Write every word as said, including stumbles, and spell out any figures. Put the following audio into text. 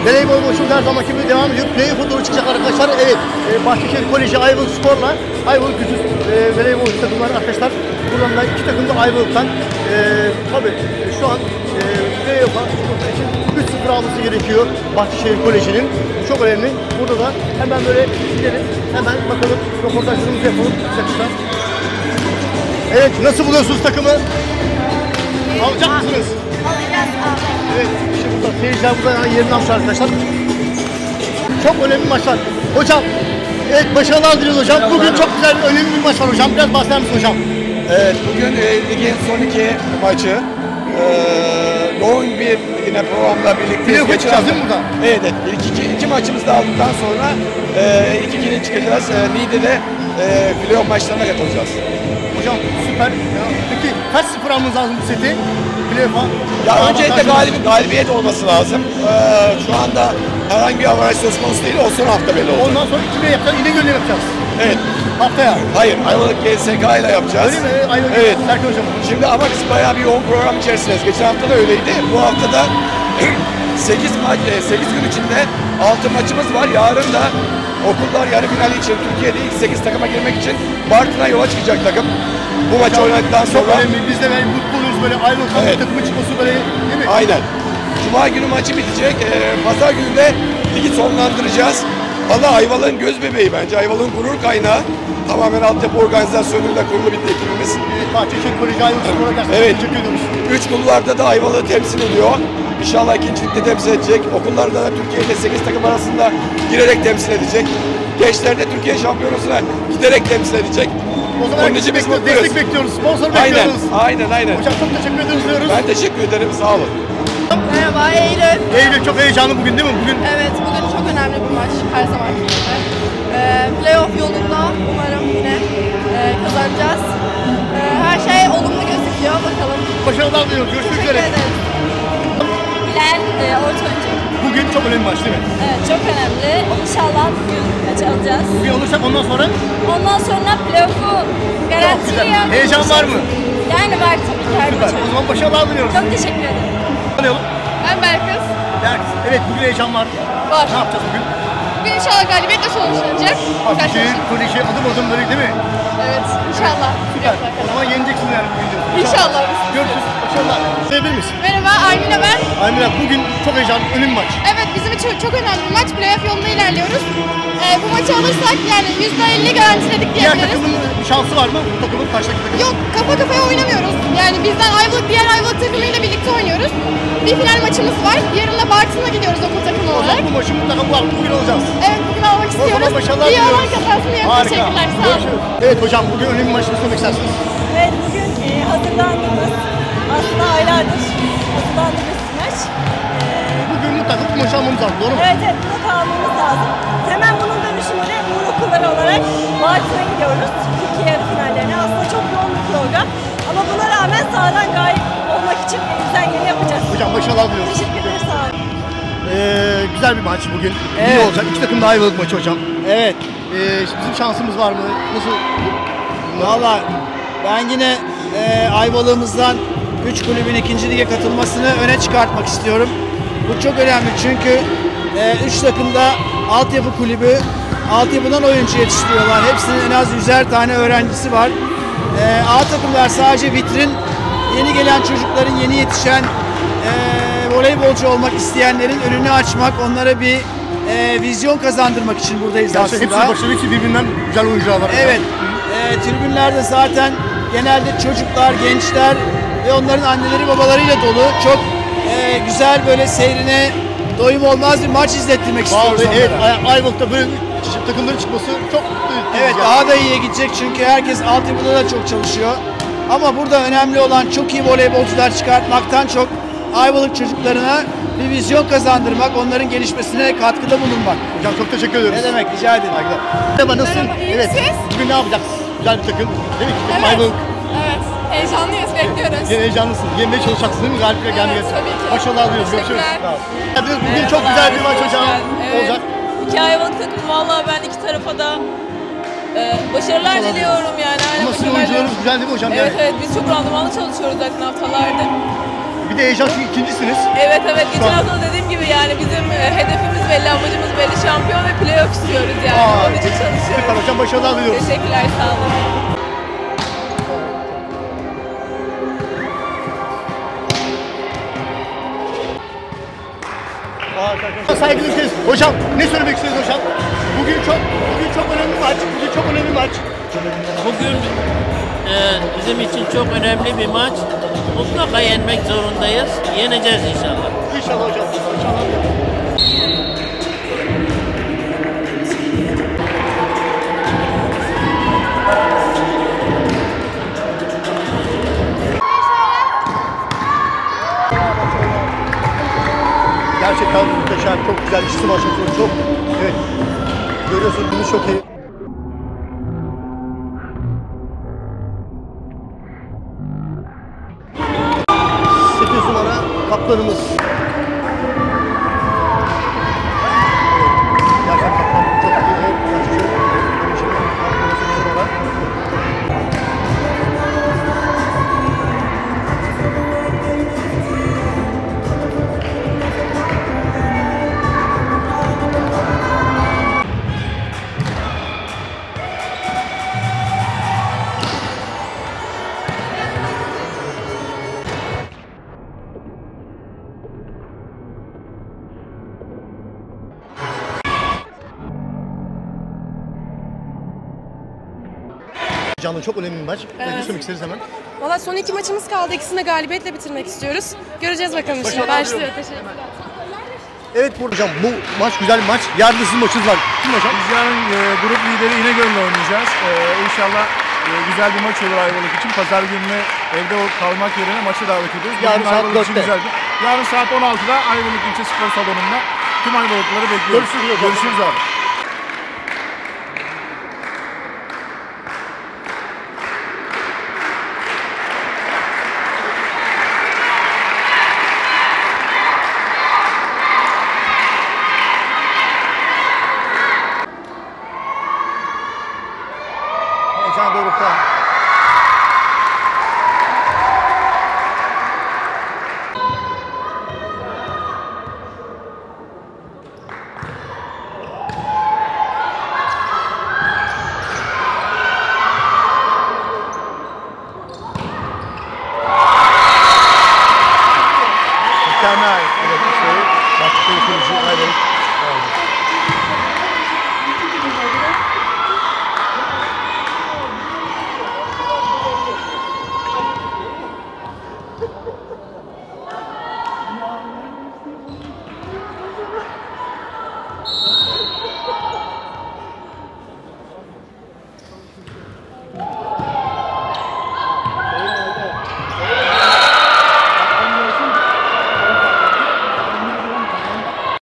Voleybol maçımız her zamanki gibi devam ediyor. Playoff'a doğru çıkacak arkadaşlar. Evet, e, Bahçeşehir Koleji Ayvalık Spor'la Ayvalık Gücü e, voleybol takımları arkadaşlar. Buradan da iki takım da Ayvalık'tan. E, tabii e, şu an e, playoff'a çıkmak için üç sıfır alması gerekiyor Bahçeşehir Koleji'nin. Bu çok önemli. Burada da hemen böyle gidelim. Hemen bakalım, röportajlarımızı yapalım. Arkadaşlar. Evet, nasıl buluyorsunuz takımı? Alacak mısınız? Alacağız abi. Evet, işte burada seyirciler burada yerini almış arkadaşlar. Çok önemli maçlar. Hocam, evet başarılar diliyoruz hocam. Bugün çok güzel, önemli bir maç var hocam. Biraz bahseder misin hocam? Evet, bugün e, ligin son iki maçı. E, yoğun bir yine programla birlikte Playoff'a çıkacağız değil mi burada? Evet, evet. İlk iki, iki maçımızı da aldıktan sonra e, ilk ikinin çıkacağız. E, Niğde'de e, playoff maçlarına katılacağız. Hocam süper. Ya, peki kaç sıfır almamız lazım bu seti? Playoff'a. Ya öncelikle galib galibiyet olması lazım. E, şu anda herhangi bir avaraj söz konusu değil, o son hafta belli olacak. Ondan sonra kime yapacağız? İnegöl'le yapacağız. Evet. Haftaya. Hayır, Ayvalık G S K ile yapacağız. Öyle mi? Ayvalık Evet. Serkan hocam. Şimdi ama biz bayağı bir yoğun program içerisindeyiz. Geçen hafta da öyleydi. Bu hafta da sekiz maç, sekiz gün içinde altı maçımız var. Yarın da okullar yarı finali için Türkiye'de ilk sekiz takıma girmek için Bartın'a yola çıkacak takım. Bu maçı oynadıktan Çok sonra... önemli. Biz de böyle mutlu oluyoruz böyle Ayvalık'tan Evet. takımı çıkması böyle değil mi? Aynen. Cuma günü maçı bitecek. Ee, Pazar günü de ligi sonlandıracağız. Valla Ayvalık'ın göz bebeği bence. Ayvalık'ın gurur kaynağı. Tamamen altyapı organizasyonuyla kurulu bir ekibimiz. Evet, Bahçeşehir Koleji Ayvalık Spor'a gerçekten Evet. teşekkür ediyoruz. Üç kulvarda da Ayvalık'ı temsil ediyor. İnşallah ikincilikte temsil edecek. Okullarda da Türkiye'de sekiz takım arasında girerek temsil edecek. Gençlerde Türkiye şampiyonasına giderek temsil edecek. O zaman Onun için biz bekliyoruz, mutluyuz. destek bekliyoruz, sponsor Aynen, bekliyoruz. aynen, aynen. Hocam çok teşekkür ederiz diyoruz. Ben teşekkür ederim, sağ olun. Merhaba Eylül. Eylül çok heyecanlı bugün değil mi? Bugün Evet, bugün çok önemli bir maç her zamanki gibi. Ee, playoff yolunda umarım yine e, kazanacağız. Ee, her şey olumlu gözüküyor. Bakalım. başarılar diliyoruz. Görüşmek Teşekkür üzere. ederiz. Bilal e, orta oyuncu. Bugün çok önemli maç değil mi? Evet, çok önemli. İnşallah bugün maçı alacağız. Bugün olursak ondan sonra Ondan sonra playoff'u çok garantili güzel. yapmak Heyecan için- var mı? Yani var tabii ki her Süper. maç. O zaman başarılar diliyoruz. Çok teşekkür ederim. Tanıyalım. Ben Berkız. Berk, evet bugün heyecan var. Var. Ne yapacağız bugün? Bugün inşallah galibiyetle sonuçlanacak. Bahçeşehir Koleji adım adım böyle değil mi? Evet, inşallah. Süper. O zaman yeneceksin yani bugün diyorsun. İnşallah. Görüşürüz. Başarılar. Sayabilir misin? Merhaba, Armina ben. Almira bugün çok heyecanlı, önemli maç. Evet, bizim için çok önemli bir maç. Playoff yolunda ilerliyoruz. Ee, bu maçı alırsak yani yüzde elli garantiledik Diğer diyebiliriz. takımın bir şansı var mı? Bu takımın karşıdaki takımın. Yok, kafa kafaya oynamıyoruz. Yani bizden Ayvalık, diğer Ayvalık takımıyla birlikte oynuyoruz. Bir final maçımız var. Yarın da Bartın'a gidiyoruz okul takımı O olarak. zaman bu maçı mutlaka bu hafta bugün alacağız. Evet, bugün almak O zaman istiyoruz. başarılar İyi olan diliyoruz. kazansın diye Harika. teşekkürler. Sağ olun. Görüşürüz. Evet hocam bugün önemli bir maç istemek istersiniz. Evet, bugün e, hazırlandığımız, aslında aylardır hazırlandığımız bir maç. Bugün mutlaka bu maçı almamız lazım, doğru mu? Evet, evet, bunu kalmamız lazım. Hemen bunun dönüşümünde Uğur Okulları olarak Bartın'a gidiyoruz. Türkiye yarı finallerine. Aslında çok yoğun bir program. Ama buna rağmen sahadan galip olmak için elimizden geleni yapacağız. Hocam başarılar diliyoruz. Teşekkür ederiz, sağ olun. Ee, güzel bir maç bugün. İyi Evet. olacak. İki takım da Ayvalık maçı hocam. Evet, Ee, bizim şansımız var mı? Nasıl? valla ben yine e, Ayvalık'ımızdan üç kulübün ikinci lige katılmasını öne çıkartmak istiyorum. Bu çok önemli çünkü üç takımda altyapı kulübü, altyapıdan oyuncu yetiştiriyorlar. Hepsinin en az yüzer tane öğrencisi var. E, A takımlar sadece vitrin, yeni gelen çocukların, yeni yetişen e, voleybolcu olmak isteyenlerin önünü açmak, onlara bir e, vizyon kazandırmak için buradayız Gerçi aslında. hepsi başarılı, hepsi birbirinden güzel oyuncular var. Evet, e, tribünlerde zaten genelde çocuklar, gençler ve onların anneleri babalarıyla dolu. Çok e, güzel böyle seyrine doyum olmaz bir maç izlettirmek istiyoruz Vallahi evet, onlara. Ay- Ayvalık'ta böyle ç- takımların çıkması çok mutlu edici Evet, yani. daha da iyiye gidecek çünkü herkes altyapıda da çok çalışıyor. Ama burada önemli olan çok iyi voleybolcular çıkartmaktan çok Ayvalık çocuklarına bir vizyon kazandırmak, onların gelişmesine katkıda bulunmak. Hocam çok teşekkür ediyoruz. Ne demek, rica ederim. Saygılar. Merhaba, nasılsın? Merhaba, iyi Evet. misiniz? Bugün ne yapacağız? Güzel bir takım. Değil mi? Evet. Ayvalık. Evet, heyecanlıyız, bekliyoruz. Yine heyecanlısın. Yenmeye çalışacaksın değil mi? Galibiyle gelmeye. Evet, tabii ki. Başarılar diliyoruz. Görüşürüz. Teşekkürler. Sağ ol. Bugün çok güzel bir maç hocam. Evet. Olacak. İki Ayvalık takımı vallahi ben iki tarafa da e, başarılar diliyorum yani. Hala Ama sizin başarılar oyuncularınız diliyorum. güzel değil mi hocam? Evet Yani evet biz çok randımanlı çalışıyoruz zaten haftalardır. Bir de heyecan çünkü ikincisiniz. Evet evet geçen an- hafta da dediğim gibi yani bizim e, hedefimiz belli, amacımız belli, şampiyon ve playoff istiyoruz yani. Aa, Onun için çalışıyoruz. Süper hocam, başarılar diliyoruz. Teşekkürler, sağ olun. Saygılı izleyiciler. Hocam ne söylemek istiyorsunuz hocam? Bugün çok bugün çok önemli maç. Bugün çok önemli maç. Bugün e, bizim için çok önemli bir maç. Mutlaka yenmek zorundayız. Yeneceğiz inşallah. İnşallah hocam. İnşallah. Gerçekten muhteşem, çok güzel işçi başlatıyor. Çok, evet. Görüyorsunuz bunu çok iyi. sekiz numara kaptanımız. Gerçekten kaptan çok iyi. Kaçıcı. Kaptanımız sekiz numara. Canlı çok önemli bir maç. Evet. Ne söylemek isteriz hemen? Valla son iki maçımız kaldı. İkisini de galibiyetle bitirmek istiyoruz. Göreceğiz bakalım şimdi. Başarılar Başlıyor. Teşekkürler. Evet burada hocam, bu maç güzel bir maç. Yarın da sizin maçınız var. Kim hocam? Biz yarın e, grup lideri İnegöl'le oynayacağız. E, inşallah e, güzel bir maç olur Ayvalık için. Pazar gününe evde kalmak yerine maça davet ediyoruz. Yarın Bugün saat Ayvalık için dörtte. güzel bir- Yarın saat on altıda Ayvalık İlçe Spor Salonu'nda tüm Ayvalıkları bekliyoruz. Görüşürüz hocam. Görüşürüz abi.